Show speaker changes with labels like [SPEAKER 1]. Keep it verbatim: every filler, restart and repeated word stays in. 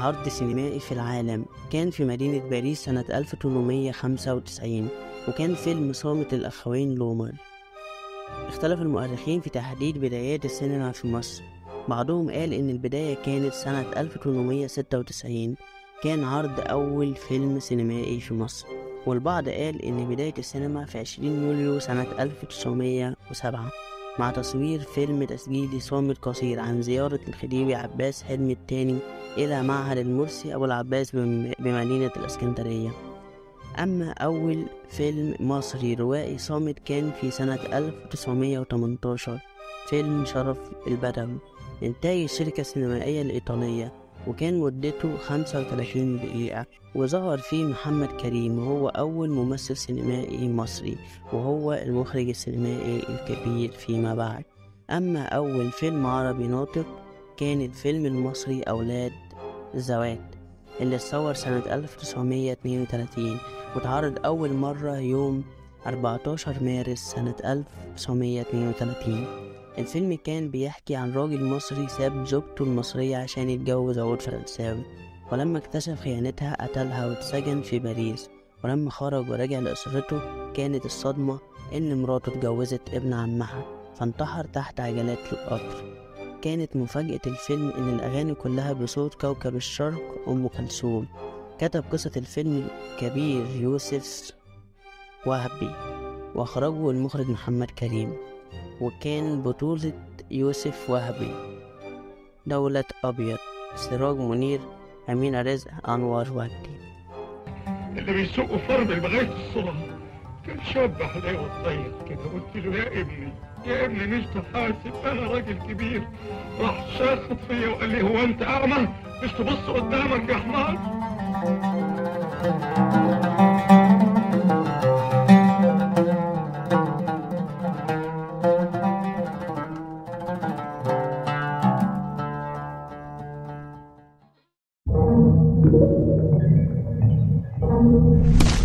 [SPEAKER 1] عرض سينمائي في العالم كان في مدينة باريس سنة ألف وثمانمائة وخمسة وتسعين، وكان فيلم صامت الأخوين لومر. اختلف المؤرخين في تحديد بدايات السينما في مصر. بعضهم قال إن البداية كانت سنة ألف وثمانمائة وستة وتسعين، كان عرض أول فيلم سينمائي في مصر، والبعض قال إن بداية السينما في عشرين يوليو سنة ألف وتسعمائة وسبعة مع تصوير فيلم تسجيلي صامت قصير عن زيارة الخديوي عباس حلمي الثاني إلى معهد المرسي أبو العباس بمدينة الإسكندرية. أما أول فيلم مصري روائي صامت كان في سنة ألف وتسعمائة وثمانية عشر، فيلم شرف البدوي، إنتاج الشركة السينمائية الإيطالية، وكان مدته خمسة وثلاثين دقيقة، وظهر فيه محمد كريم وهو أول ممثل سينمائي مصري، وهو المخرج السينمائي الكبير فيما بعد. أما أول فيلم عربي ناطق كان الفيلم المصري أولاد الزوات، اللي اتصور سنة ألف وتسعمائة واثنين وثلاثين واتعرض أول مرة يوم أربعة عشر مارس سنة ألف وتسعمائة واثنين وثلاثين. الفيلم كان بيحكي عن راجل مصري ساب زوجته المصرية عشان يتجوز عود فرنساوي، ولما اكتشف خيانتها قتلها واتسجن في باريس، ولما خرج ورجع لأسرته كانت الصدمة إن مراته اتجوزت ابن عمها فانتحر تحت عجلات القطر. كانت مفاجأة الفيلم إن الأغاني كلها بصوت كوكب الشرق أم كلثوم. كتب قصة الفيلم كبير يوسف وهبي، وأخرجه المخرج محمد كريم، وكان بطولة يوسف وهبي، دولة أبيض، سراج منير، أمينة رزق، أنور وجدي.
[SPEAKER 2] اللي بيسوقوا فرد لغاية الصبح كان شاب حلاوة طيب كده. قلت له يا ابني يا ابني مش تحاسب، أنا راجل كبير. راح شاخط فيا وقال لي هو أنت أعمى؟ مش تبص قدامك يا حمار؟
[SPEAKER 3] Thank you.